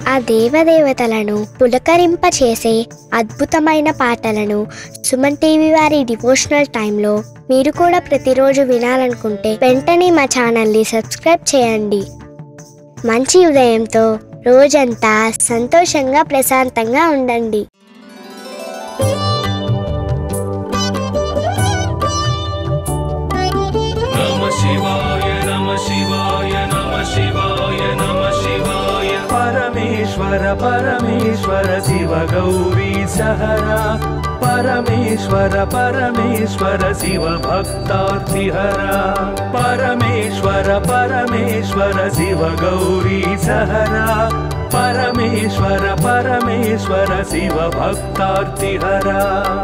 ఆ దేవదేవతలను పులకరింపచేసే అద్భుతమైన పాటలను సుమన్ టీవీ వారి డివోషనల్ టైంలో మీరు కూడా ప్రతిరోజు వినాలనుకుంటే వెంటనే మా ఛానల్ని సబ్స్క్రైబ్ చేయండి. మంచి ఉదయంతో రోజంతా సంతోషంగా ప్రశాంతంగా ఉండండి. परमेश्वर परमेश्वर शिव गौरी सहरा परमेश्वर परमेश्वर शिव भक्तार्तिहरा परमेश्वर परमेश्वर शिव गौरी सहरा परमेश्वर परमेश्वर शिव भक्तार्तिहरा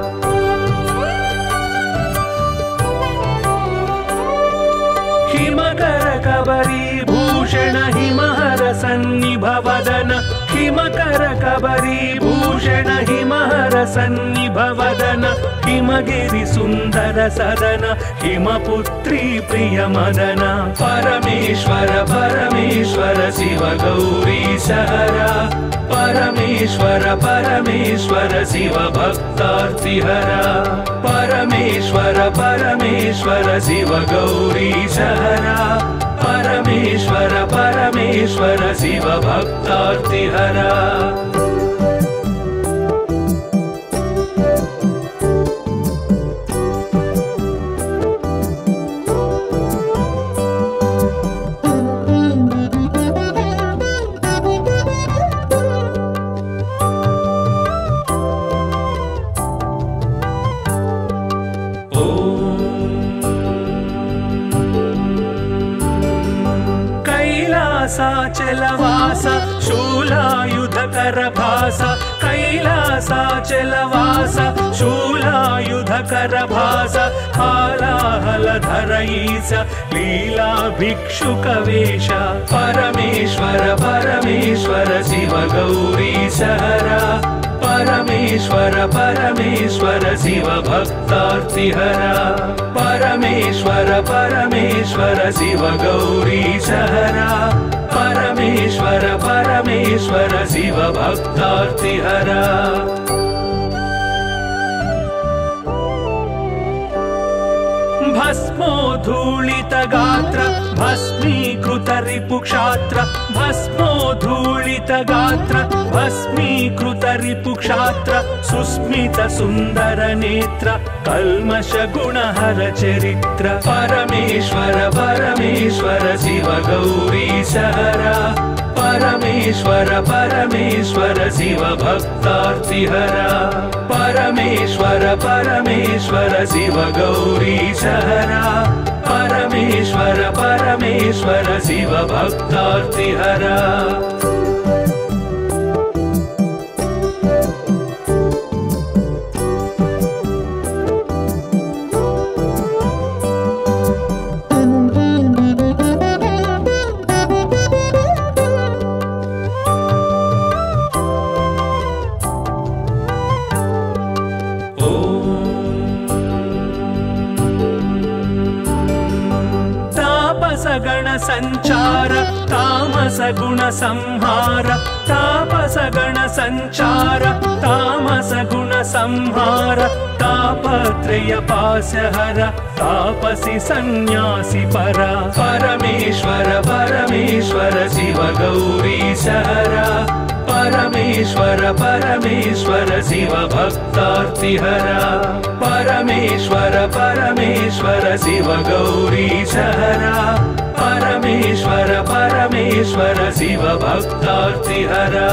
हिमकर कबरी भूषण हिमहर सन्निभवदन हिमकर कबरी भूषण हिमहर सन्निभवदन हिमगिरि सुंदर सदन हिमपुत्री प्रिय मदन परमेश्वर परमेश्वर शिव गौरी सहरा परमेश्वर परमेश्वर शिव भक्तार्तिहरा परमेश्वर परमेश्वर शिव गौरी सहरा परमेश्वर परमेश्वर शिव भक्तार्तिहरा कैलासाचलवास शूलायुधकरभास कैलासाचलवास शूलायुधकरभास हालाहलधरईस लीला भिक्षुकवेश परमेश्वर परमेश्वर शिव गौरी सहरा परमेश्वर परमेश्वर शिव भक्तार्तिहरा परमेश्वर परमेश्वर शिव गौरी सहरा परमेश्वर परमेश्वर शिव भक्तार्तिहरा भस्मोद्धूलित गात्र भस्मीकृत रिपुक्षात्र भस्मोद्धूलित गात्र भस्मीकृत रिपुक्षात्र सुस्मित सुंदर नेत्र कल्मष गुणहर चरित्र परमेश्वर परमेश्वर शिव गौरी सहरा परमेश्वर परमेश्वर शिव भक्तार्तिहरा परमेश्वर परमेश्वर शिव गौरी सहरा परमेश्वर परमेश्वर शिव भक्तार्तिहरा गण संचार तामस गुण संहार तापस गण संचार तामस गुण संहार तापत्रय पाशहर तापसी सन्यासी परा परमेश्वर परमेश्वर शिव गौरी सहरा परमेश्वर परमेश्वर शिव भक्तार्तिहरा परमेश्वर परमेश्वर शिव गौरी सहरा परमेश्वर परमेश्वर शिव भक्तार्तिहरा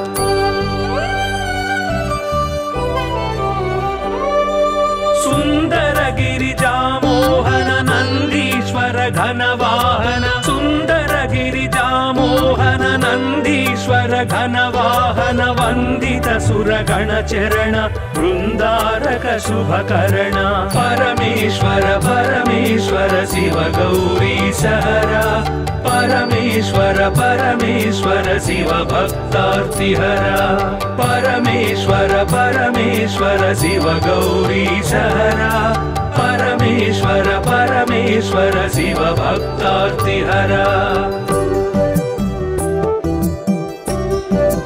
सुंदर गिरिजा मोहन नंदीश्वर घनवाहन सुंदर गिरिजा मोहन नंदीश्वर घनवाहन वंदित सुरगण चरण वृंदारक शुभकरण परमेश्वर परमेश्वर शिव गौरी सहरा परमेश्वर परमेश्वर शिव भक्तार्तिहरा परमेश्वर परमेश्वर शिव गौरी सहरा परमेश्वर परमेश्वर शिव भक्तार्तिहरा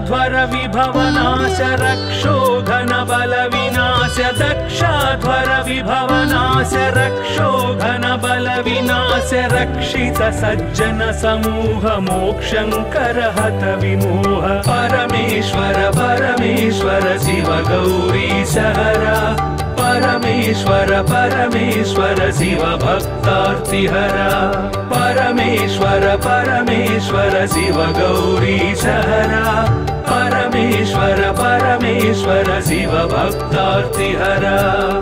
दक्षाध्वर विभवनाश रक्षो घन बल विनाश दक्षाध्वर विभवनाश रक्षो घन बल विनाश रक्षित सज्जन समूह मोक्षंकर हत विमोह परमेश्वर परमेश्वर शिव गौरी सहरा परमेश्वर परमेश्वर शिव भक्तार्तिहरा परमेश्वर परमेश्वर शिव गौरी सहरा परमेश्वर परमेश्वर शिव भक्तार्तिहरा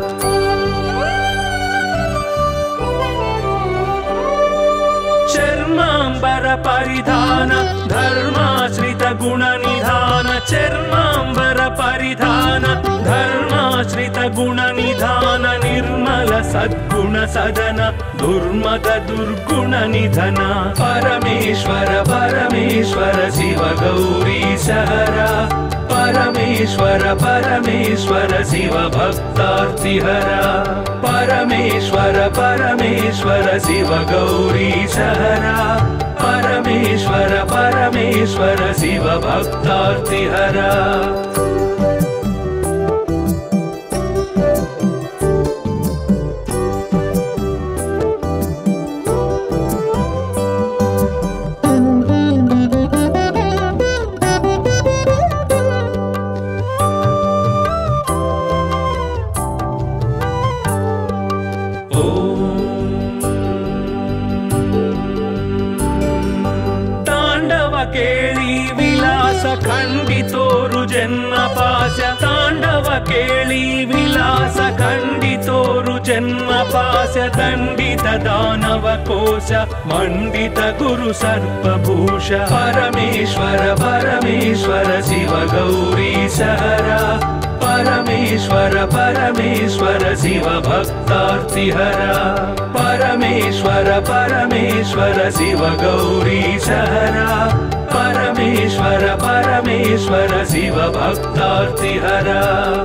चर्मांबर परिधान धर्माश्रित गुण निधान चर्मांबर परिधान धर्माश्रित गुण निधान निर्मल सद्गुण सदन दुर्मद दुर्गुण निधन परमेश्वर परमेश्वर शिव गौरी सहरा परमेश्वर परमेश्वर शिव भक्तार्तिहरा परमेश्वर परमेश्वर शिव गौरी सहरा परमेश्वर परमेश्वर शिव भक्तार्तिहरा खंडितोरु जन्म पास्य तांडव केली विलास खंडितोरु जन्म पास्य दंडित दानव कोश मंडित गुरु सर्पभूष परमेश्वर परमेश्वर शिव गौरी सहरा परमेश्वर परमेश्वर शिव भक्तार्तिहरा परमेश्वर परमेश्वर शिव गौरी सहरा परमेश्वर परमेश्वर शिव भक्तार्तिहरा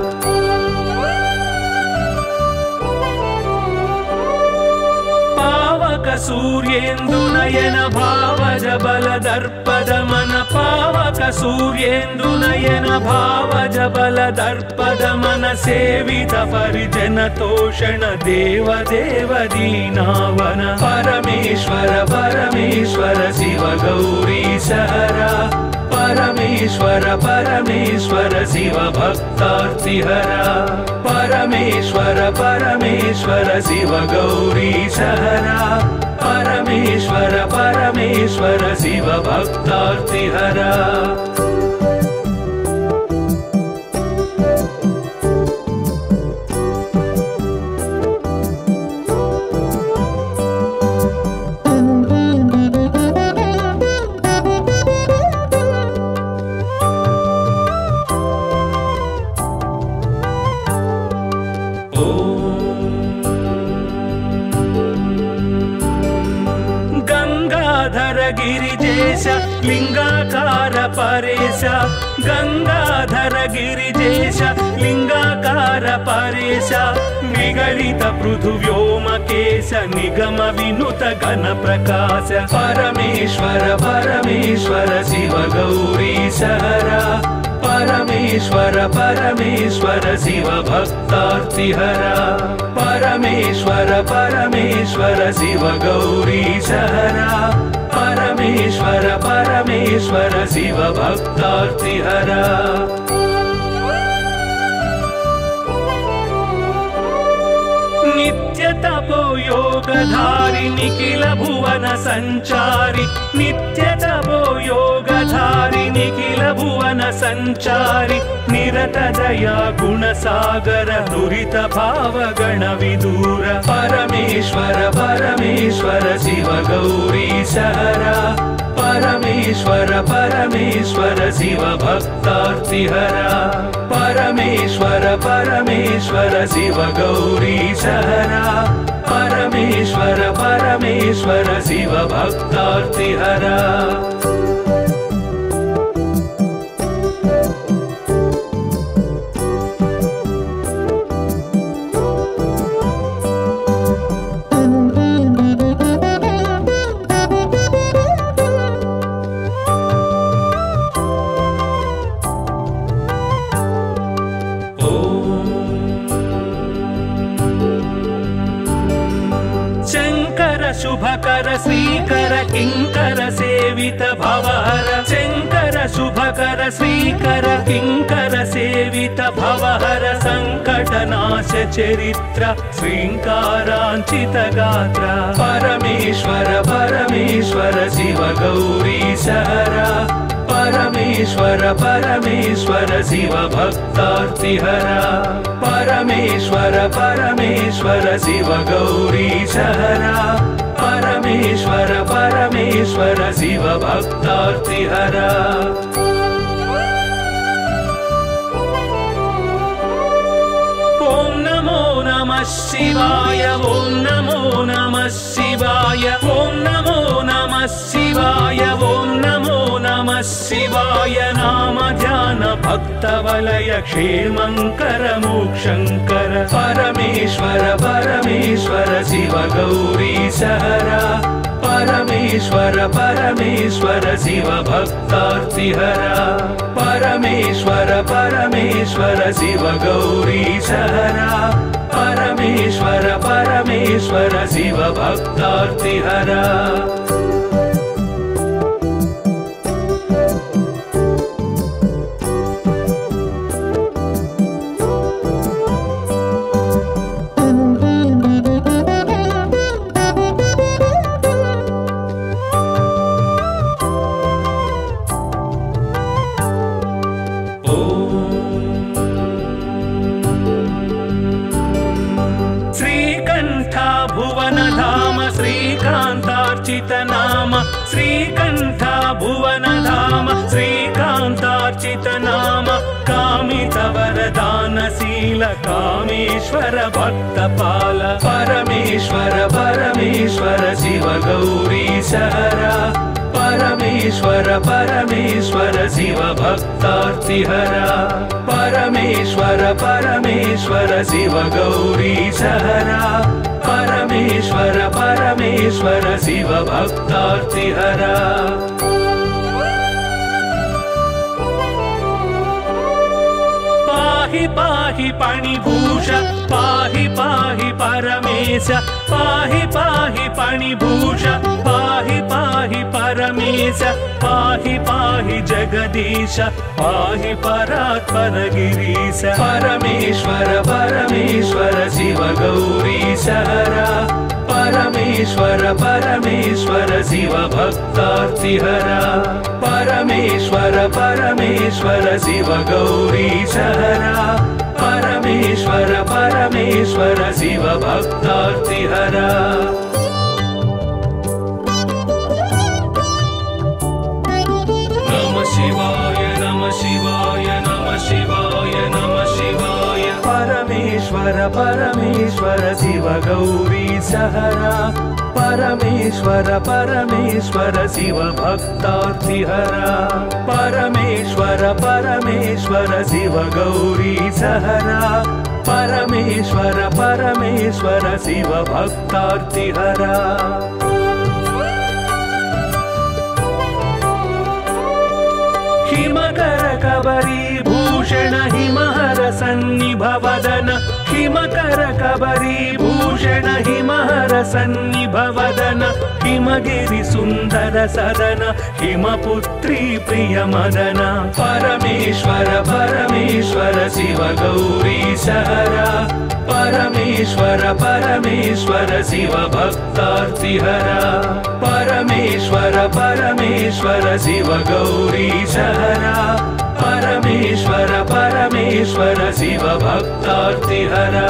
पावक सूर्येन्दु नयन भावज बल दर्पद मन पावक सूर्येन्दु नयन भावज बल दर्पद मन सेवित परिजन तोषण देव देव दीनावन परमेश्वर परमेश्वर शिव गौरी सहरा परमेश्वर परमेश्वर शिव भक्तार्तिहरा परमेश्वर परमेश्वर शिव गौरी सहरा परमेश्वर परमेश्वर शिव भक्तार्तिहरा लिंगाकार परेश गंगाधर गिरिजेश लिंगाकार परेश निगलित पृथुव्योमकेश निगम विनुत घन प्रकाश परमेश्वर परमेश्वर शिव गौरी सहरा परमेश्वर परमेश्वर शिव भक्तार्तिहरा परमेश्वर परमेश्वर शिव गौरी सहरा परमेश्वर परमेश्वर शिव भक्तार्तिहरा नित्य तपो योगधारि निखिल भुवन संचारि नित्य तपो योगधारि निखिल भुवन संचारि निरत दया गुण सागर दुरित भाव गण विदूर परमेश्वर परमेश्वर शिव गौरी सहरा परमेश्वर परमेश्वर शिव भक्तार्तिहरा परमेश्वर परमेश्वर शिव गौरी सहरा परमेश्वर परमेश्वर शिव भक्तार्तिहरा शुभकर श्रीकर किंकर सेवित भवहर शंकर शुभकर श्रीकर किंकर सेवित भवहर संकटनाश चरित्र श्रींकारांचित गात्र परमेश्वर परमेश्वर शिव गौरी सहरा परमेश्वर परमेश्वर शिव भक्तार्तिहरा परमेश्वर परमेश्वर शिव गौरी सहरा परमेश्वर परमेश्वर शिव भक्तार्तिहरा ओम नमो नमः शिवाय ओम नमो नमः शिवाय ओम नमो नमः शिवाय ओम नमो नमः शिवाय नाम ध्यान भक्तवलय क्षेमंकर मोक्षंकर परमेश्वर परमेश्वर शिव गौरी सहरा परमेश्वर परमेश्वर शिव भक्तार्तिहरा परमेश्वर परमेश्वर शिव गौरी सहरा परमेश्वर परमेश्वर शिव भक्तार्तिहरा नाम श्रीकंठ भुवन धाम श्रीकांतार्चित नाम कामित वरदानशील कामेश्वर भक्तपाल परमेश्वर परमेश्वर शिव गौरी सहरा परमेश्वर परमेश्वर शिव भक्तार्तिहरा परमेश्वर परमेश्वर शिव गौरी सहरा परमेश्वर परमेश्वर शिव भक्तार्तिहरा पाहि पाहि पाणिभूष पाहि पाहि परमेश पाहि पाहि पाणिभूष पाहि पाहि परमेश पाहि पाहि जगदीश पाहि परात्पर गिरीश परमेश्वर परमेश्वर शिव गौरी सहरा परमेश्वर परमेश्वर शिव भक्तार्तिहरा परमेश्वर परमेश्वर शिव गौरी सहरा परमेश्वर परमेश्वर शिव भक्तार्तिहरा नमः शिवाय नमः शिवाय नमः शिवाय नमः शिवाय परमेश्वर परमेश्वर शिव गौरी सहरा परमेश्वर परमेश्वर शिव भक्तार्तिहरा परमेश्वर परमेश्वर शिव गौरी सहरा परमेश्वर परमेश्वर शिव भक्तार्तिहरा हिमकर कबरी भूषण हिमहर सन्निभवदन हिमकर कबरी भूषण हिमहर सन्निभवदन हिमगिरि सुंदर सदन हिमपुत्री प्रिय मदन परमेश्वर परमेश्वर शिव गौरी सहरा परमेश्वर परमेश्वर शिव भक्तार्तिहरा परमेश्वर परमेश्वर शिव गौरी सहरा परमेश्वर परमेश्वर शिव भक्तार्तिहरा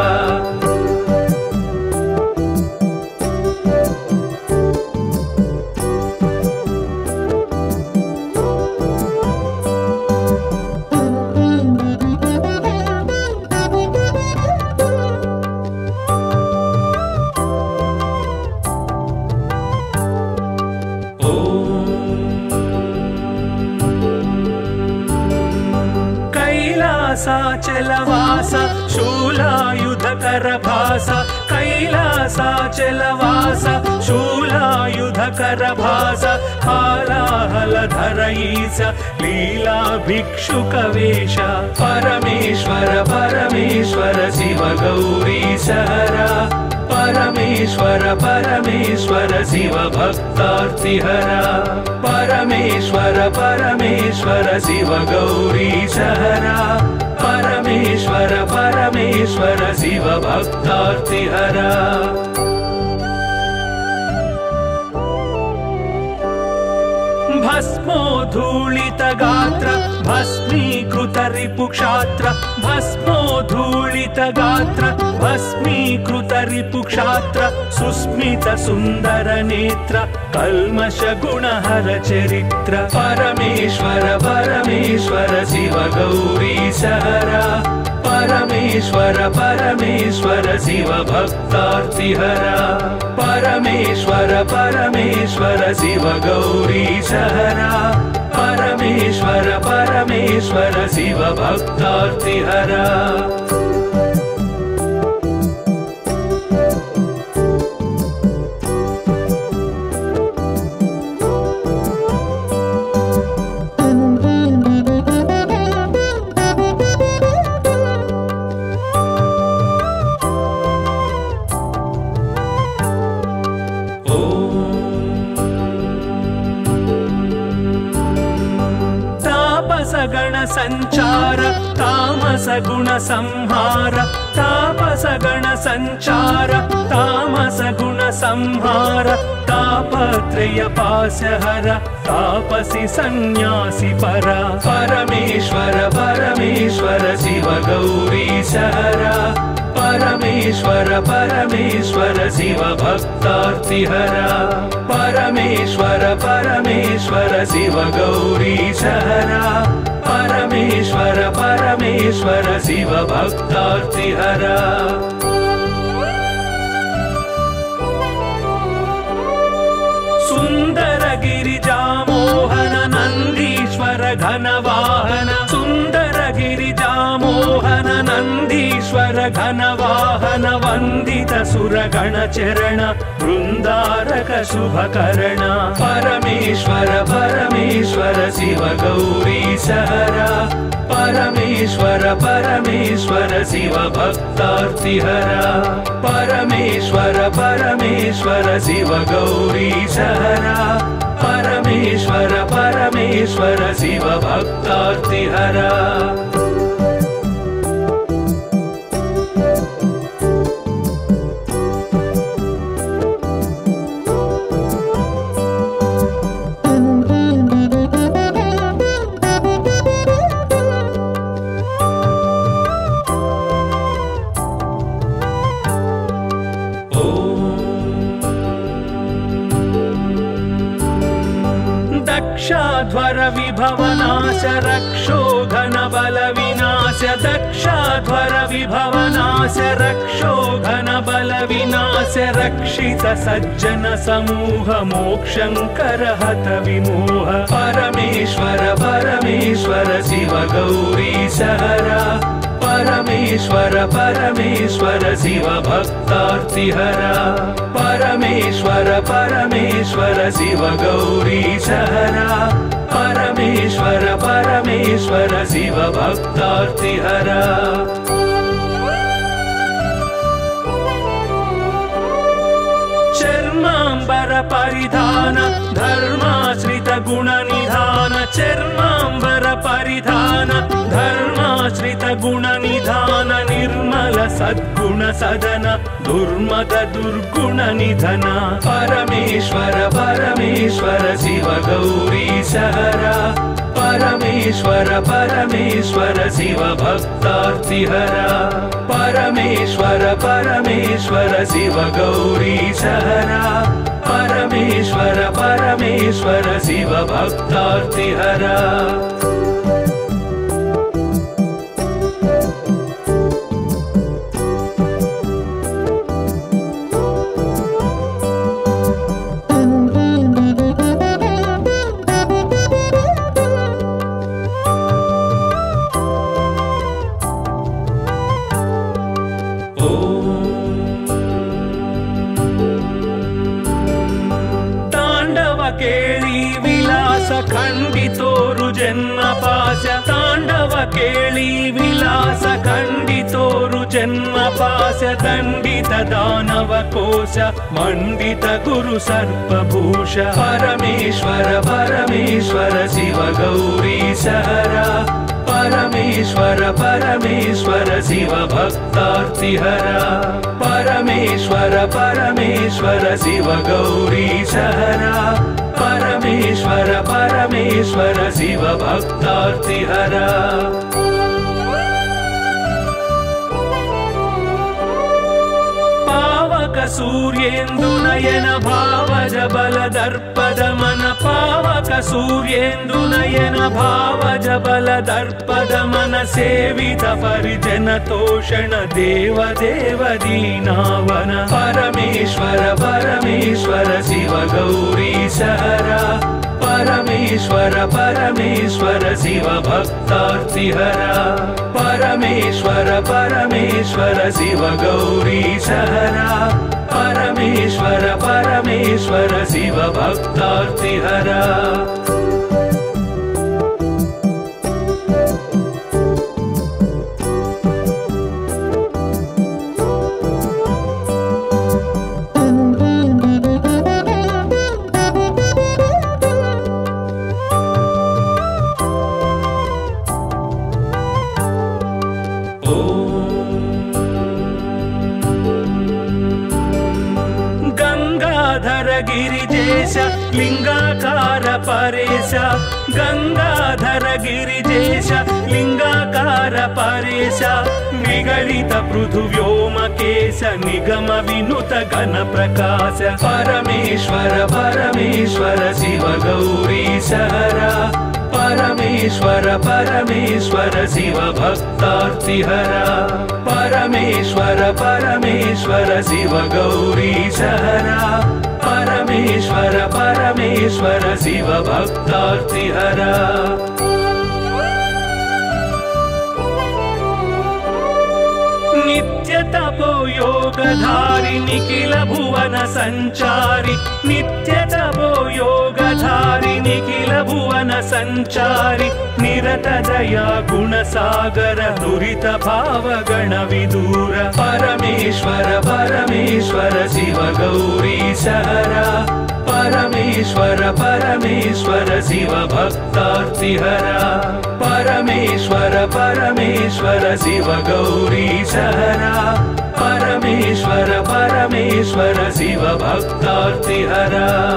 कैलासाचलवास शूलायुधकर भास कैलासाचलवास शूलायुधकर भास हालाहलधर ईश लीला भिक्षुकवेश परमेश्वर परमेश्वर शिव गौरी सहरा परमेश्वर परमेश्वर परमेश्वर शिव भक्तार्तिहरा परमेश्वर परमेश्वर शिव गौरीशहरा परमेश्वर परमेश्वर शिव भक्तार्तिहरा भस्मोद्धूलित गात्र भस्मीकृत रिपुक्षात्र भस्मोद्धूलित गात्र भस्मीकृत रिपुक्षात्र सुस्मित सुंदर नेत्र कल्मष गुणहर चरित्र परमेश्वर परमेश्वर शिव गौरीशहरा परमेश्वर परमेश्वर शिव भक्तार्तिहरा परमेश्वर परमेश्वर शिव गौरीशहरा परमेश्वर परमेश्वर शिव भक्तार्तिहरा गण संचार तामस गुण संहार तापस गण संचार तामस गुण संहार तापत्रय पाशहर तापसी सन्यासी परा परमेश्वर परमेश्वर शिव गौरीशहरा परमेश्वर परमेश्वर शिव भक्तार्तिहरा परमेश्वर परमेश्वर शिव गौरीशहरा परमेश्वर परमेश्वर शिव भक्तार्तिहरा सुंदर गिरिजा मोहन नंदीश्वर घन वाहन सुंदर गिरिजा मोहन नंदीश्वर घन वाहन वंदित सुरगण चरण वृंदारक शुभकरण परमेश्वर परमेश्वर शिव गौरीशहरा परमेश्वर परमेश्वर शिव भक्तार्तिहरा परमेश्वर परमेश्वर शिव गौरीशहरा परमेश्वर परमेश्वर शिव भक्तार्तिहरा दक्षाध्वर विभवनाश रक्षो घन बल विनाश दक्षाध्वर विभवनाश रक्षो घन बल विनाश रक्षित सज्जन समूह मोक्षंकर हत विमोह परमेश्वर परमेश्वर शिव गौरीशहरा परमेश्वर परमेश्वर शिव भक्तार्तिहरा परमेश्वर परमेश्वर शिव गौरीशहरा परमेश्वर परमेश्वर शिव भक्तार्तिहरा चर्मांबर परिधान धर्माश्रित गुण निधान चर्मांबर परिधान धर्माश्रित गुण निधान निर्मल सद्गुण सदन दुर्मद दुर्गुण निधन परमेश्वर परमेश्वर शिव गौरीशहरा परमेश्वर परमेश्वर शिव भक्तार्तिहरा परमेश्वर परमेश्वर शिव गौरीशहरा परमेश्वर परमेश्वर शिव भक्तार्तिहरा खंडितोरु जन्म జన్మ పాశ దండిత దానవ కోశ మండిత గురు సర్పభూష పరమేశ్వర పరమేశ్వర శివ గౌరీశహర పరమేశ్వర పరమేశ్వర శివ భక్తార్తిహర పరమేశ్వర పరమేశ్వర శివ గౌరీశహర పరమేశ్వర పరమేశ్వర శివ భక్తార్తిహర పావక సూర్యేందు నయన భావజ బల దర్పదమన పావక సూర్యేందు నయన భావజ బల దర్పదమన సేవిత పరిజన తోషణ దేవ దేవ దీనావన పరమేశ్వర పరమేశ్వర శివ గౌరీశహర పరమేశ్వర పరమేశ్వర శివ భక్తార్తిహర పరమేశ్వర పరమేశ్వర శివ గౌరీశహర పరమేశ్వర పరమేశ్వర శివ భక్తార్తిహర గిరిజేశ లింగాకార పరేశ గంగాధర గిరిజేశ లింగాకార పరేశ విగళిత పృథువ్యోమకేశ నిగమ వినుత ఘన ప్రకాశ పరమేశ్వర పరమేశ్వర శివ గౌరీశహర పరమేశ్వర పరమేశ్వర శివ భక్తార్తిహర పరమేశ్వర పరమేశ్వర శివ గౌరీశహర పరమేశ్వర పరమేశ్వర శివ భక్తార్తిహర నిత్య తపో యోగధారి నిఖిల భువన సంచారి నిత్య తపో యోగధారి నిఖిల భువన సంచారి నిరత దయా గుణ సాగర దురిత భావగణ విదూర పరమేశ్వర పరమేశ్వర శివ గౌరీశహర పరమేశ్వర పరమేశ్వర శివ భక్తార్తిహర పరమేశ్వర పరమేశ్వర శివ గౌరీశహర పరమేశ్వర పరమేశ్వర శివ భక్తార్తిహర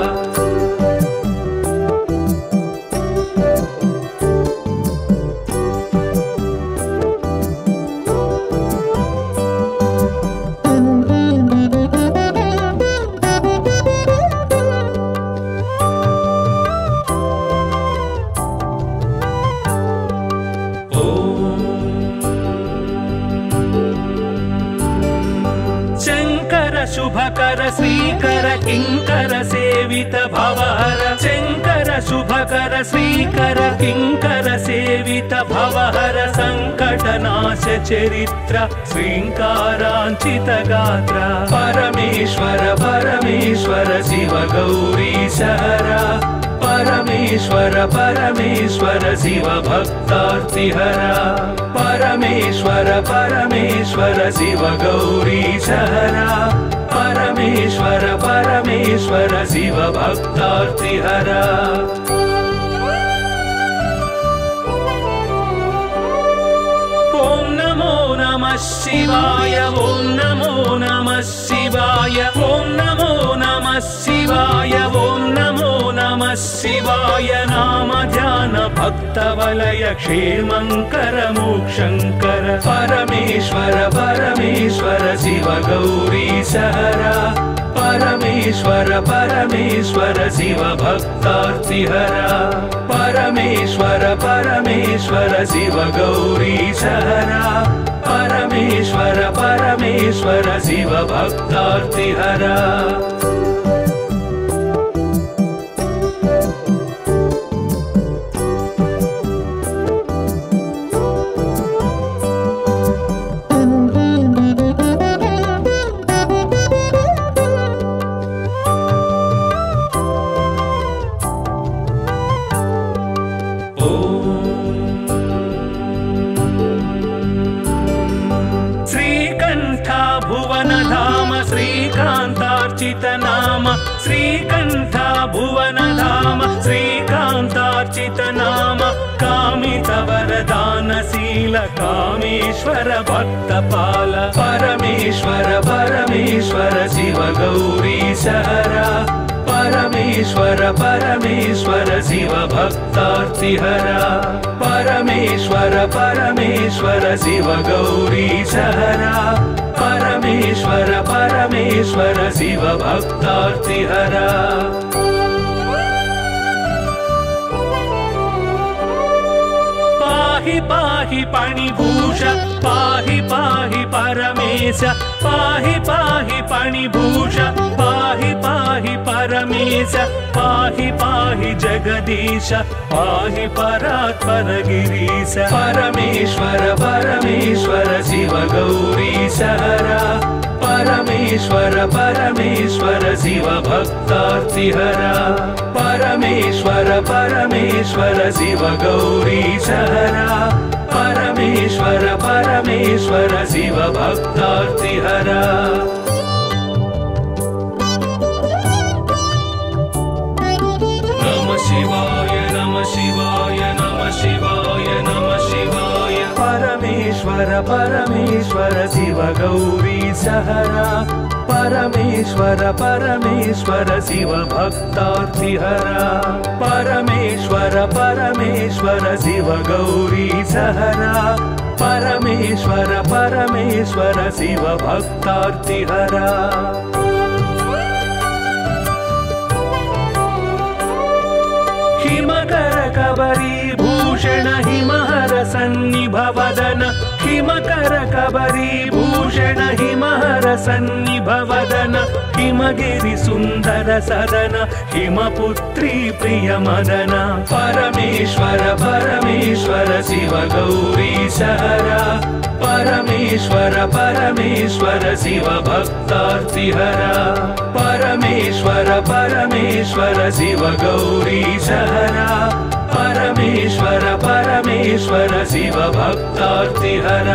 శుభకర శ్రీకర కింకర సేవిత భవహర శంకర శుభకర శ్రీకర కింకర సేవిత భవహర సంకటనాశ చరిత్ర శ్రీంకారాంచిత గాత్ర పరమేశ్వర పరమేశ్వర శివ గౌరీశహర పరమేశ్వర పరమేశ్వర శివ భక్తార్తిహర పరమేశ్వర పరమేశ్వర శివ గౌరీశహర పరమేశ్వర పరమేశ్వర శివ భక్తార్తిహర ఓం నమో నమః శివాయ ఓం నమో నమః శివాయ ఓం నమో నమః శివాయ ఓం నమో నమః శివాయ నామ ధ్యాన భక్త వలయ క్షేమంకర మోక్షంకర పరమేశ్వర పరమేశ్వర శివ గౌరీశహర పరమేశ్వర పరమేశ్వర శివ భక్తార్తిహర పరమేశ్వర పరమేశ్వర శివ గౌరీశహర పరమేశ్వర పరమేశ్వర శివ భక్తార్తిహర శ్రీకాంతార్చిత నామ శ్రీకంఠ భువనధామ శ్రీకాంతార్చిత నామ కామిత వరదానశీల కామేశ్వర భక్తపాల పరమేశ్వర పరమేశ్వర శివ గౌరీశ హర పరమేశ్వర పరమేశ్వర శివ భక్తార్తిహర పరమేశ్వర పరమేశ్వర శివ గౌరీశ హర పరమేశ్వర పరమేశ్వర శివ భక్తార్తిహర పాహి పాహి పణిభూష పాహి పాహి పరమేశ పాహి పాహి పణిభూష పాహి పాహి పరమేశ పాహి పాహి జగదీశ పాహి పరాత్పర గిరీశ పరమేశ్వర పరమేశ్వర శివ గౌరీశ హర పరమేశ్వర పరమేశ్వర శివ భక్తార్తిహర పరమేశ్వర పరమేశ్వర శివ గౌరీశ హర పరమేశ్వర పరమేశ్వర శివ భక్తార్తిహర నమ శివాయ నమ శివాయ నమ శివాయ నమ శివాయ పరమేశ్వర పరమేశ్వర శివ గౌరీశ హర పరమేశ్వర పరమేశ్వర శివ భక్తార్తిహర పరమేశ్వర పరమేశ్వర శివ గౌరీశ హర పరమేశ్వర పరమేశ్వర శివ భక్తార్తిహర హిమకర కబరీభూషణ హిమహర సన్నిభవదన హిమకర కబరీభూషణ హిమహర సన్నిభవదన హిమగిరి సుందర సదన హిమపుత్రీ ప్రియమదన పరమేశ్వర పరమేశ్వర శివ గౌరీశ హర పరమేశ్వర పరమేశ్వర శివ భక్తార్తిహర పరమేశ్వర పరమేశ్వర శివ గౌరీశ హర పరమేశ్వర పరమేశ్వర శివ భక్తార్తిహర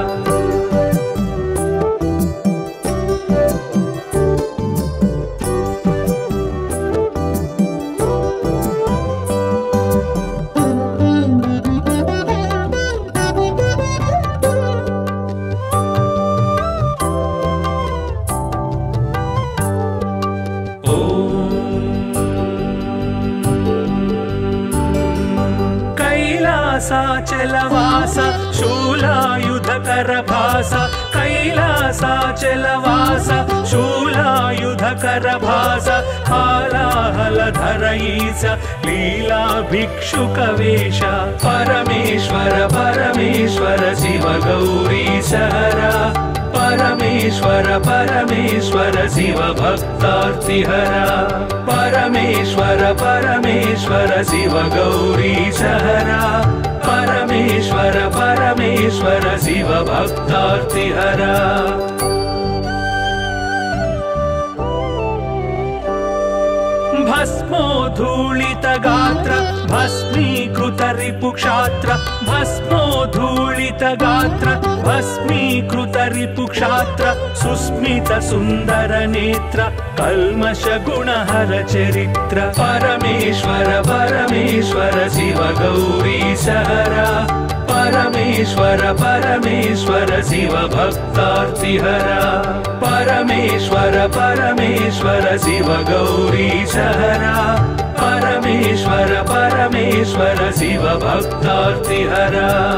కైలాసాచలవాస శూలాయుధకర భాస కైలాసాచలవాస శూలాయుధకర భాస హాలాహలధర ఈశ లీలా భిక్షుక వేష పరమేశ్వర పరమేశ్వర శివ గౌరీశ హర పరమేశ్వర పరమేశ్వర శివ భక్తార్తిహర పరమేశ్వర పరమేశ్వర శివ గౌరీశ హర పరమేశ్వర పరమేశ్వర శివ భక్తార్తిహర భస్మోధూళిత గాత్ర భస్మీకృత రిపుక్షాత్ర భస్మోధూళిత గాత్ర భస్మీకృత రిపుక్షాత్ర సుస్మిత సుందర నేత్ర కల్మష గుణహర చరిత్ర పరమేశ్వర పరమేశ్వర శివ గౌరీశ హర పరమేశ్వర పరమేశ్వర శివ భక్తార్తిహర పరమేశ్వర పరమేశ్వర శివ గౌరీశ హర పరమేశ్వర పరమేశ్వర శివ భక్తార్తిహర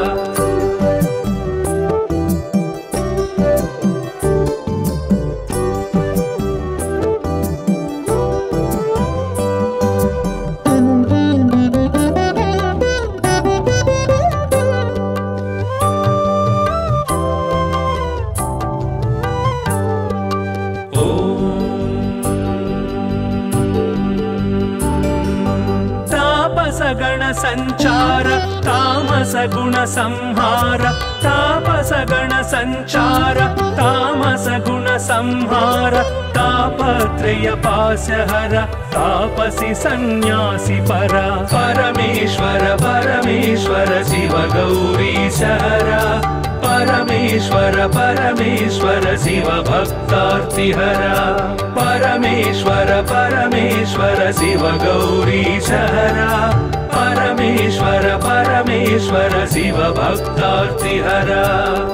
గణ సంచార తామస గుణ సంహార తాపస గణ సంచార తామస గుణ సంహార తాపత్రయ పాశహర తాపసి సన్యాసి పర పరమేశ్వర పరమేశ్వర శివ గౌరీశ హర परमेश्वर परमेश्वर शिव भक्तार्तिहरा परमेश्वर परमेश्वर शिव गौरीशहरा परमेश्वर परमेश्वर शिव भक्तार्तिहरा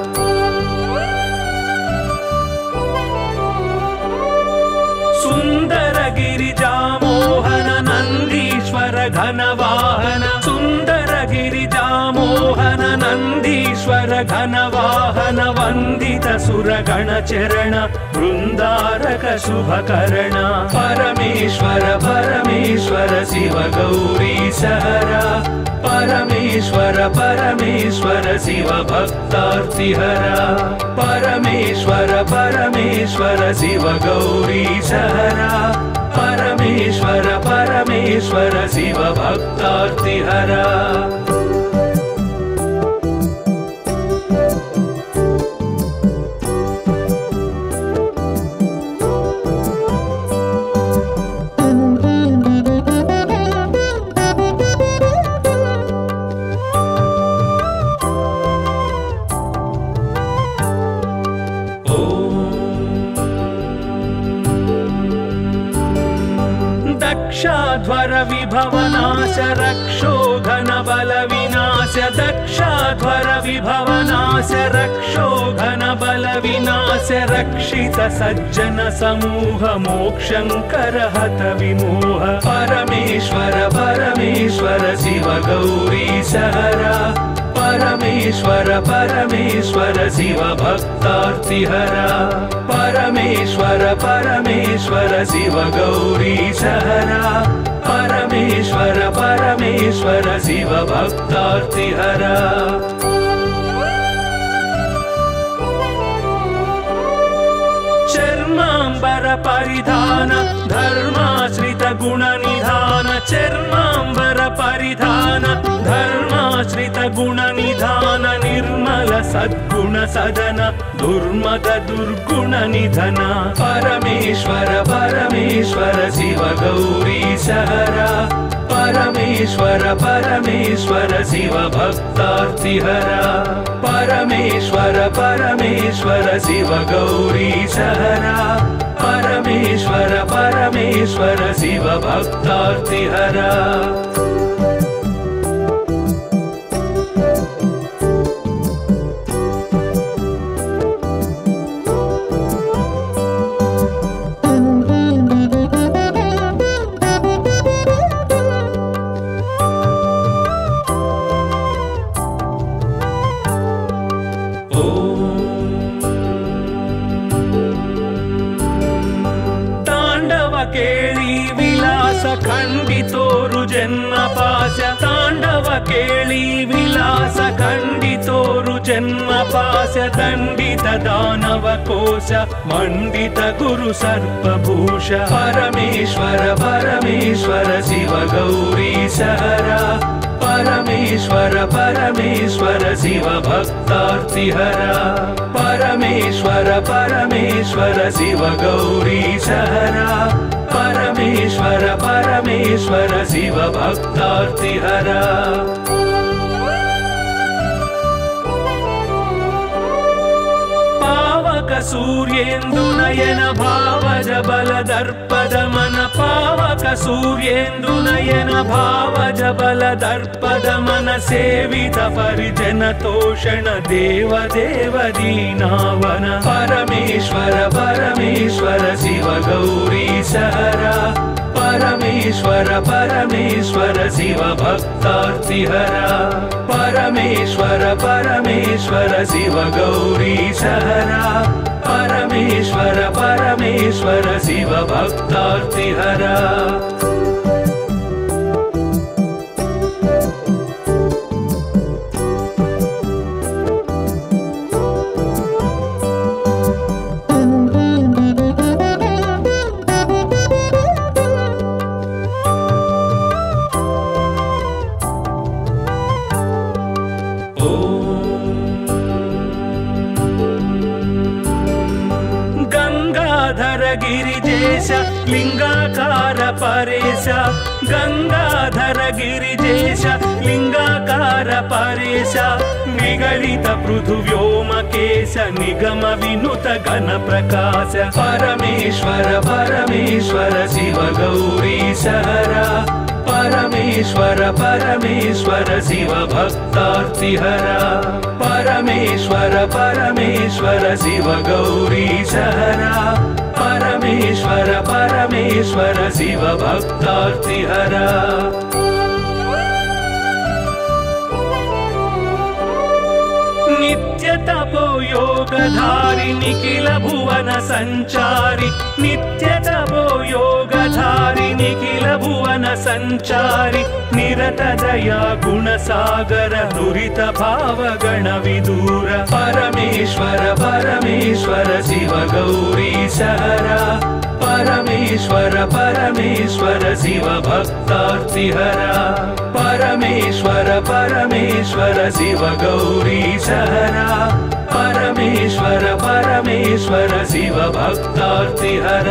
सुंदर गिरिजामोहन नंदीश्वर घनवाहन सुंदर गिरिजामोहन नंदीश्वर घनवाहन वंदित सुरगण चरण वृंदारक शुभकरण परमेश्वर परमेश्वर शिव गौरीशहरा परमेश्वर परमेश्वर शिव भक्तार्तिहरा परमेश्वर परमेश्वर शिव गौरीशहरा परमेश्वर परमेश्वर शिव भक्तार्तिहरा दक्षाध्वर विभवनाश रक्षो घन बल विनाश दक्षाध्वर विभवनाश रक्षो घन बल विनाश रक्षित सज्जन समूह मोक्षंकर हत विमोह परमेश्वर परमेश्वर शिव गौरीशहरा परमेश्वर परमेश्वर शिव भक्तार्तिहरा परमेश्वर परमेश्वर शिव गौरीशहरा परमेश्वर परमेश्वर शिव भक्तार्तिहरा चर्मांबर परिधान धर्माश्रित गुण निधान चर्मांबर परिधान धर्माश्रित गुण निधान निर्मल सद्गुण सदन दुर्मद दुर्गुण निधन परमेश्वर परमेश्वर शिव गौरीशहरा परमेश्वर परमेश्वर शिव भक्तार्तिहरा परमेश्वर परमेश्वर शिव गौरीशहरा परमेश्वर परमेश्वर शिव भक्तार्तिहरा खंडितोरु जन्म पास्य तांडव केली विलास खंडितोरु जन्म पास्य दंडित दानव कोश मंडित गुरु सर्पभूष परमेश्वर परमेश्वर शिव गौरीशहरा परमेश्वर परमेश्वर शिव भक्तार्तिहरा परमेश्वर परमेश्वर शिव गौरीशहरा परमेश्वर परमेश्वर शिव भक्तार्तिहरा पावक सूर्येन्दु नयन भावज बल दर्पद मन पावक सूर्येन्दु नयन भावज बल दर्पद मन सेवित परिजन तोषण देव देव दीनावन परमेश्वर परमेश्वर शिव गौरीशहरा परमेश्वर परमेश्वर शिव भक्तार्तिहरा परमेश्वर परमेश्वर शिव गौरीशहरा परमेश्वर परमेश्वर शिव भक्तार्तिहरा గంగాధర గిరిజేశ లింగాకార పరేశ గంగాధర గిరిజేశ లింగాకార పరేశ నిగళిత పృథువ్యోమకేశ నిగమ వినుత ఘన ప్రకాశ పరమేశ్వర పరమేశ్వర శివ గౌరీశ హర పరమేశ్వర పరమేశ్వర శివ భక్తార్తిహర పరమేశ్వర పరమేశ్వర శివ గౌరీశ హర పరమేశ్వర పరమేశ్వర శివ భక్తార్తిహర నిత్య తపో యోగధారి నిఖిల భువన సంచారి నిత్య తపో యోగధారి నిఖిల భువన సంచారి నిరత దయా గుణ సాగర దురిత భావ గణ విదూర పరమేశ్వర పరమేశ్వర శివ గౌరీశ హర పరమేశ్వర పరమేశ్వర శివ భక్తార్తిహర పరమేశ్వర పరమేశ్వర శివ గౌరీశ హర పరమేశ్వర పరమేశ్వర శివ భక్తార్తిహర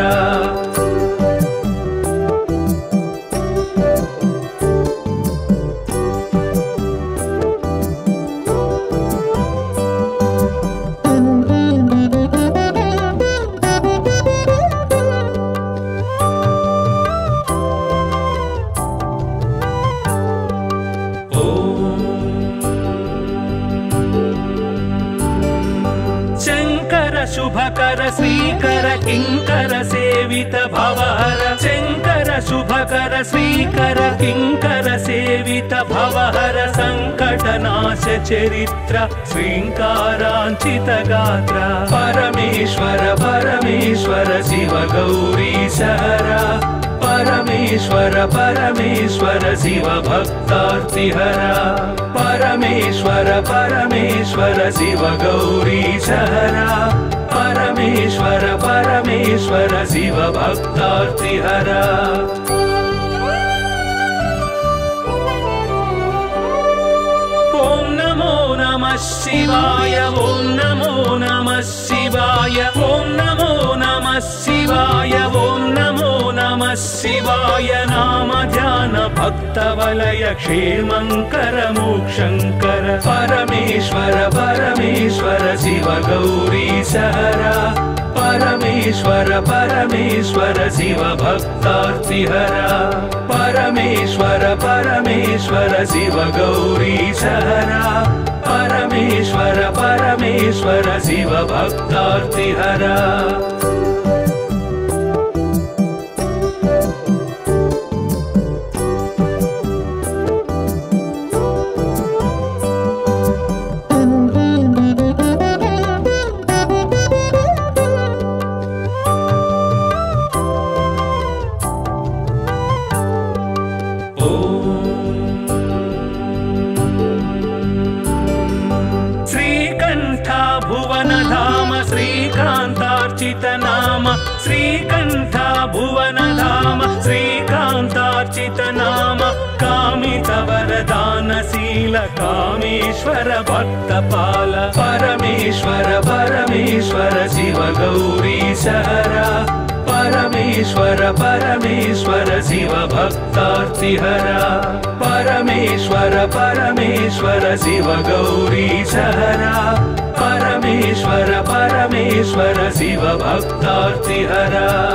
శుభకర శ్రీకర కింకర సేవిత భవహర శంకర శుభకర శ్రీకర కింకర సేవిత భవహర సంకటనాశ చరిత్ర శ్రీంకారాంచిత గాత్ర పరమేశ్వర పరమేశ్వర శివ గౌరీశ హర పరమేశ్వర పరమేశ్వర శివ భక్తార్తిహర పరమేశ్వర పరమేశ్వర శివ గౌరీశ హర పరమేశ్వర పరమేశ్వర శివ భక్తార్తిహర ఓం నమో నమః శివాయ ఓం నమో నమః శివాయ ఓం నమో నమః శివాయ ఓం నమో నమః శివాయ నామ ధ్యాన భక్త వలయ క్షేమంకర మోక్షంకర పరమేశ్వర పరమేశ్వర శివ గౌరీశ హర పరమేశ్వర పరమేశ్వర శివ భక్తార్తిహర పరమేశ్వర పరమేశ్వర శివ గౌరీశ హర పరమేశ్వర పరమేశ్వర శివ భక్తార్తిహర నామ శ్రీకంఠ భువన ధామ శ్రీకాంతార్చిత నామ కామిత వరదానశీల కామేశ్వర భక్త పాల పరమేశ్వర పరమేశ్వర శివ గౌరీశ హర పరమేశ్వర పరమేశ్వర శివ భక్తార్తిహర పరమేశ్వర పరమేశ్వర శివ గౌరీశ హర పరమేశ్వర పరమేశ్వర శివ భక్తార్తిహర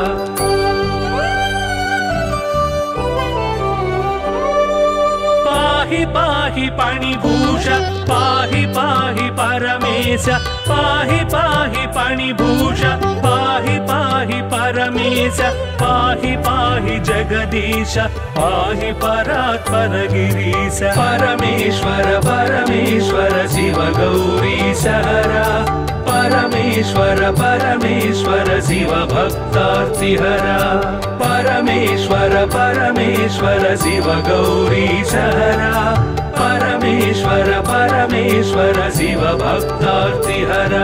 పాహి పాహి పణిభూష పాహి పాహి పరమేశ పాహి పాహి పణిభూష పాహి పాహి పరమేశ పాహి పాహి జగదీశ పాహి పరాత్పర గిరీశ పరమేశ్వర పరమేశ్వర శివ గౌరీశ హర పరమేశ్వర పరమేశ్వర శివ భక్తార్తిహర పరమేశ్వర పరమేశ్వర శివ గౌరీశ హర పరమేశ్వర పరమేశ్వర శివ భక్తార్తిహర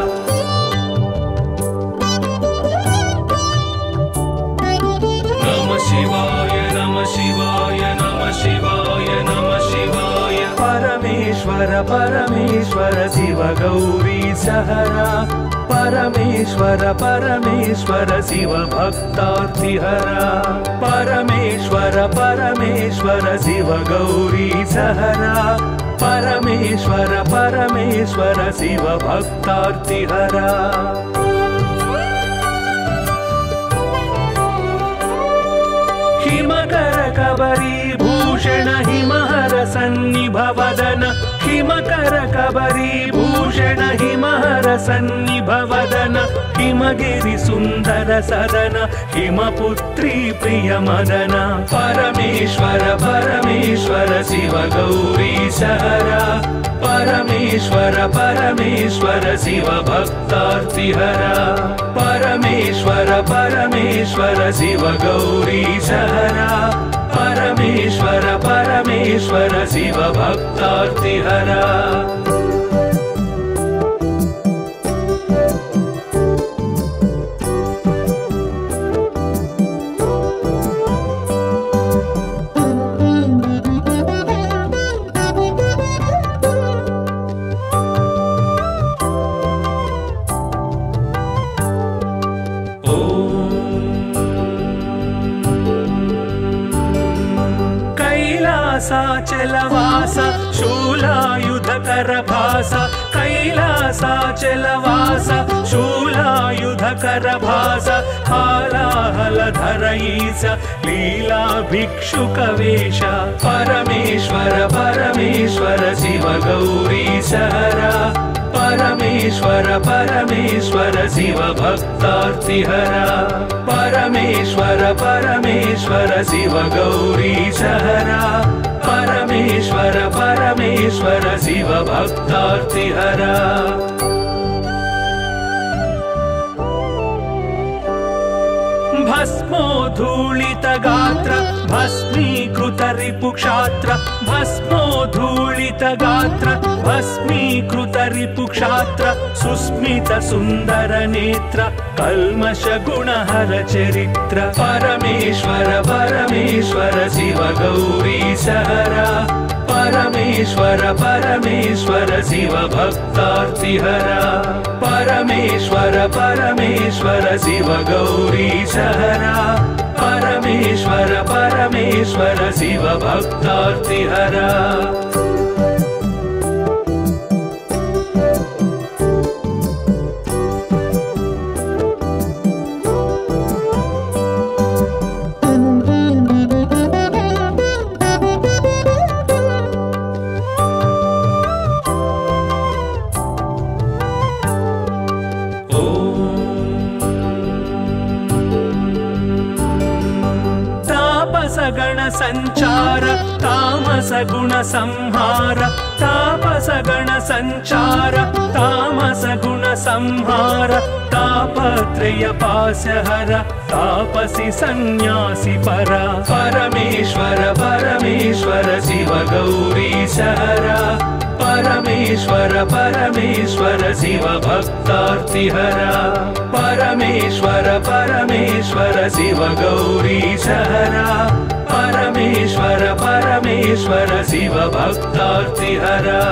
నమ శివాయ నమ శివాయ నమ శివాయ నమ శివాయ పరమేశ్వర పరమేశ్వర శివ గౌరీశ హర परमेश्वर परमेश्वर शिव भक्तार्तिहरा परमेश्वर परमेश्वर शिव गौरी सहरा परमेश्वर परमेश्वर शिव भक्तार्तिहरा हिमकर कबरी भूषण हिमहर सन्निभवदन हिमकर कबरी भूषण हिमहर सन्निभवदन हिमगिरि सुंदर सदन हिमपुत्री प्रिय मदन परमेश्वर परमेश्वर शिव गौरी सहरा परमेश्वर परमेश्वर शिव भक्तार्तिहरा परमेश्वर परमेश्वर शिव गौरी सहरा परमेश्वर परमेश्वर शिव भक्तार्तिहरा कैलासाचलवास शूलायुधकरभास कैलासाचलवास शूलायुधकरभास हालाहलधरईस लीला भिक्षुकवेश परमेश्वर परमेश्वर शिव गौरी सहरा परमेश्वर परमेश्वर शिव भक्तार्तिहरा परमेश्वर परमेश्वर शिव गौरी सहरा परमेश्वर परमेश्वर शिव भक्तार्तिहरा भस्मोद्धूलित गात्र भस्मीकृत रिपुक्षात्र भस्मोद्धूलित गात्र भस्मीकृत रिपुक्षात्र सुस्मित सुंदर नेत्र कल्मष गुणहर चरित्र परमेश्वर परमेश्वर शिव गौरी सहरा परमेश्वर परमेश्वर शिव भक्तार्तिहरा परमेश्वर परमेश्वर शिव गौरी सहरा परमेश्वर परमेश्वर शिव भक्तार्तिहरा गण संचार तामस गुण संहार तापस गण संचार तामस गुण संहार तापत्रय पाशहर तापसी सन्यासी परा परमेश्वर परमेश्वर शिव गौरी सहरा परमेश्वर परमेश्वर शिव भक्तार्तिहरा परमेश्वर परमेश्वर शिव गौरी सहरा परमेश्वर परमेश्वर शिव भक्तार्तिहरा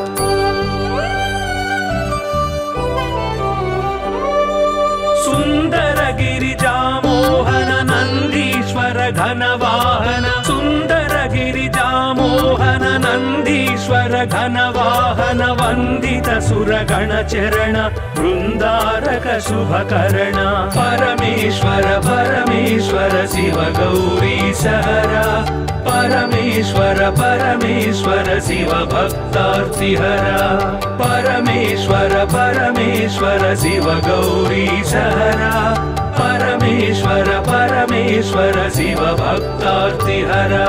सुंदर गिरिजा मोहन नंदीश्वर घनवाहन सुंदर गिरिजा मोहन नंदीश्वर घनवाहन वंदित सुरगण चरण वृंदारक शुभकरण परमेश्वर परमेश्वर शिव गौरी सहरा परमेश्वर परमेश्वर शिव भक्तार्तिहरा परमेश्वर परमेश्वर शिव गौरी सहरा परमेश्वर परमेश्वर शिव भक्तार्तिहरा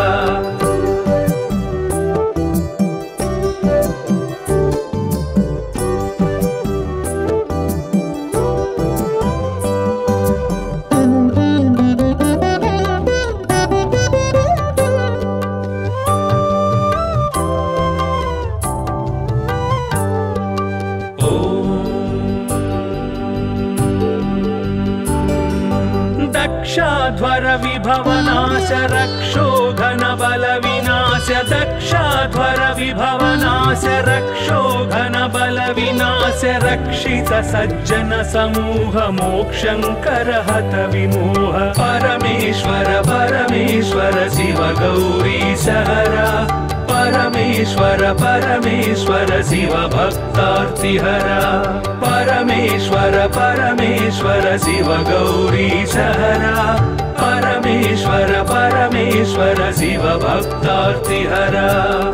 दक्षाध्वर विभवनाश रक्षो घन बल विनाश दक्ष रक्षाध्वर विभवनाश रक्षोघन बल विनाश रक्षित सज्जन समूह मोक्षंकर हत विमोह परमेश्वर परमेश्वर शिव गौरी सहरा परमेश्वर परमेश्वर शिव भक्तार्तिहरा परमेश्वर परमेश्वर शिव गौरी सहरा परमेश्वर परमेश्वर शिव भक्तार्तिहरा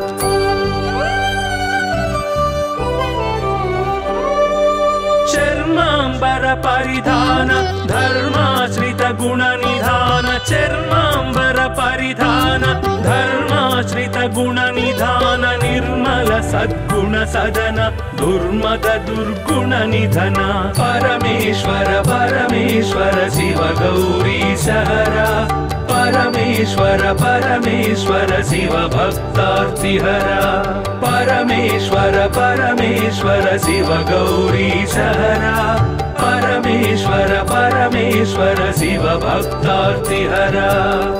चर्मांबर परिधान धर्माश्रित गुण निधान चर्मांबर परिधान धर्माश्रित गुण निधान निर्मल सद्गुण सदन दुर्मद दुर्गुण निधन परमेश्वर परमेश्वर शिव गौरी सहरा परमेश्वर परमेश्वर शिव भक्तार्तिहरा परमेश्वर परमेश्वर शिव गौरी सहरा परमेश्वर परमेश्वर शिव भक्तार्तिहरा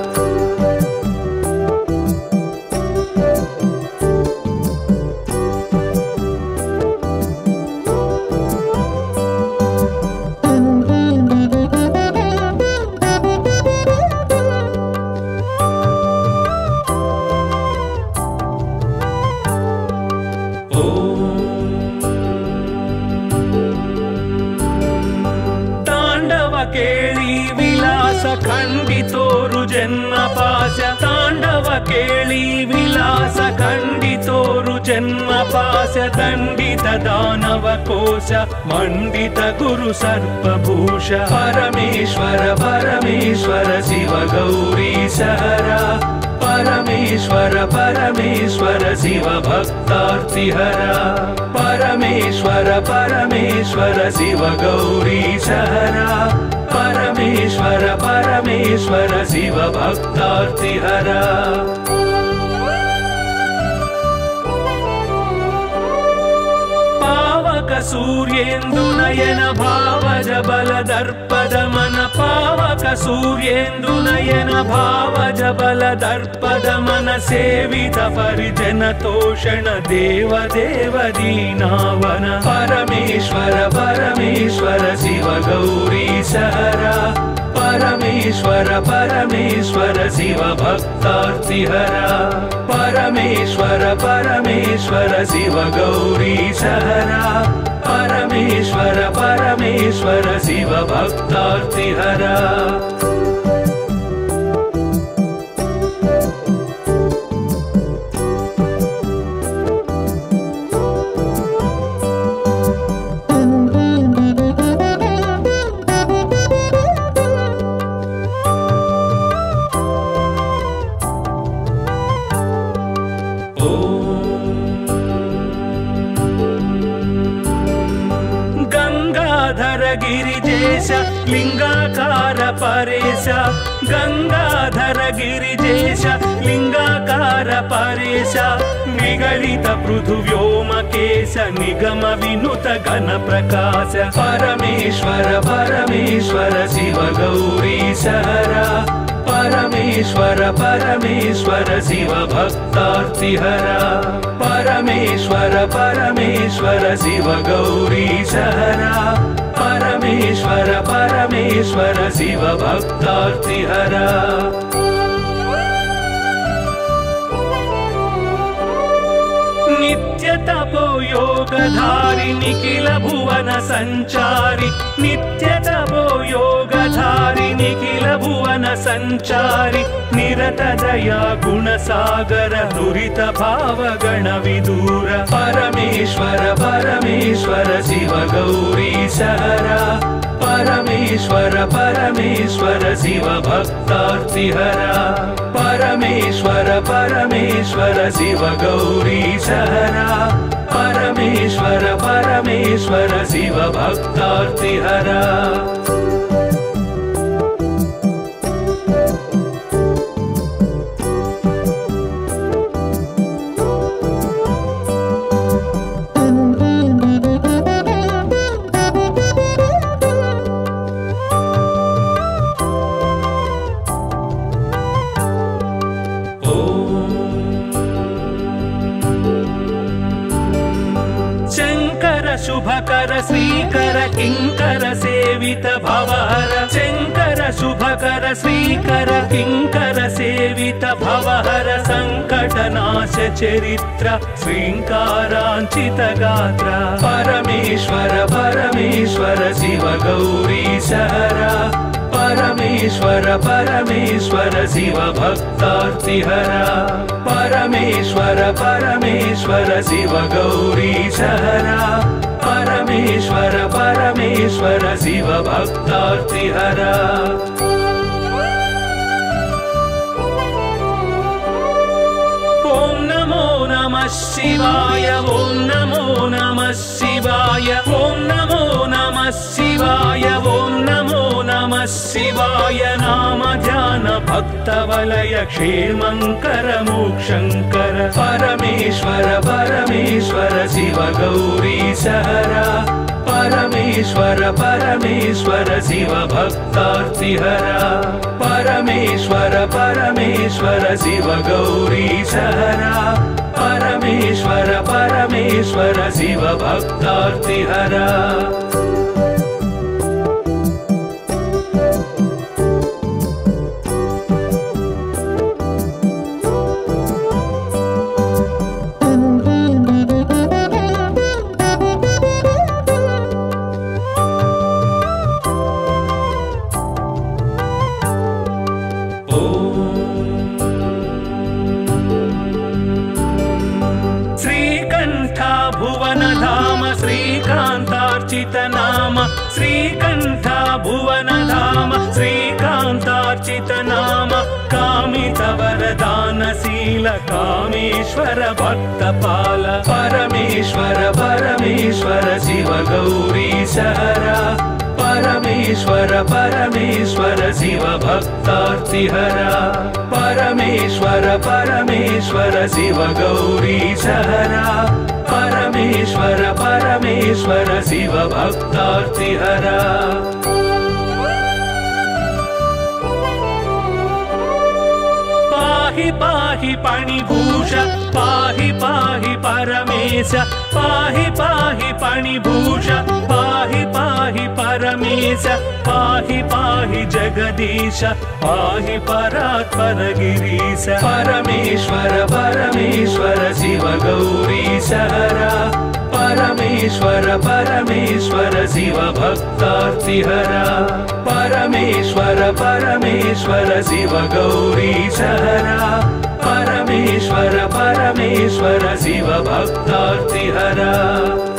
खंडितोरु जन्म पाश तांडव केली विलास खंडितोरु जन्म पाश दंडित दानव कोश मंडित गुरु सर्पभूष परमेश्वर परमेश्वर शिव गौरी सहरा परमेश्वर परमेश्वर शिव भक्तार्तिहरा परमेश्वर परमेश्वर शिव गौरी सहरा परमेश्वर परमेश्वर शिव भक्तार्तिहरा पावक सूर्येन्दु नयन भावज बल दर्पद मन पावक सूर्येन्दु नयन भावज बल दर्पद मन सेवित परिजन तोषण देव देव दीनावन परमेश्वर परमेश्वर शिव गौरी सहरा परमेश्वर परमेश्वर शिव भक्तार्तिहरा परमेश्वर परमेश्वर शिव गौरी सहरा परमेश्वर परमेश्वर शिव भक्तार्तिहरा लिंगाकार परेश गंगाधर गिरिजेश लिंगाकार परेश निगलित पृथुव्योमकेश निगम विनुत घन प्रकाश परमेश्वर परमेश्वर शिव गौरी सहरा परमेश्वर परमेश्वर शिव भक्तार्तिहरा परमेश्वर परमेश्वर शिव गौरी सहरा परमेश्वर परमेश्वर शिव भक्तार्तिहरा नित्य तपो योगधारि निखिल भुवन संचारि नित्य तपो योगधारि निखिल भुवन संचारि निरत दया गुण सागर दुरित भाव गण विदूर परमेश्वर परमेश्वर शिव गौरी सहरा परमेश्वर परमेश्वर शिव भक्तार्तिहरा परमेश्वर परमेश्वर शिव गौरी सहरा परमेश्वर परमेश्वर शिव भक्तार्तिहरा శ్రీకర కింకర సేవిత భవహర శంకర శుభకర శ్రీకర కింకర సేవిత భవహర సంకటనాశ చరిత్ర శ్రీంకారాంచిత గాత్ర పరమేశ్వర పరమేశ్వర శివ గౌరీ సహర పరమేశ్వర పరమేశ్వర శివ భక్తార్తిహర పరమేశ్వర పరమేశ్వర శివ గౌరీ సహర పరమేశ్వర పరమేశ్వర శివ భక్తార్తిహర ఓం నమో నమః శివాయ ఓం నమో నమః శివాయ ఓం నమో నమః శివాయ ఓం నమో నమః శివాయ నామ ధ్యాన భక్త వలయ క్షేమంకర మోక్షంకర పరమేశ్వర పరమేశ్వర శివ గౌరీ సహర పరమేశ్వర పరమేశ్వర శివ భక్తార్తిహర పరమేశ్వర పరమేశ్వర శివ గౌరీ సహర పరమేశ్వర పరమేశ్వర శివ భక్తార్తిహర శ్రీకాంతార్చిత నామ శ్రీకంఠ భువన ధామ శ్రీకాంతార్చిత నామ కామిత వరదానశీల కామేశ్వర భక్తపాల పరమేశ్వర పరమేశ్వర శివ గౌరీ సహర పరమేశ్వర పరమేశ్వర శివ భక్తార్తిహర పరమేశ్వర పరమేశ్వర శివ గౌరీ సహర పరమేశ్వర పరమేశ్వర శివ భక్తార్తిహర పాహి పాహి పణిభూష పాహి పాహి పరమేశ పాహి పాహి పణిభూష పాహి పాహి పరమేశ పాహి పాహి జగదీశ పాహి పరాత్పర గిరీశ పరమేశ్వర పరమేశ్వర శివ గౌరీ సహర పరమేశ్వర పరమేశ్వర శివ భక్తార్తిహర పరమేశ్వర పరమేశ్వర శివ గౌరీ సహర పరమేశ్వర పరమేశ్వర శివ భక్తార్తిహర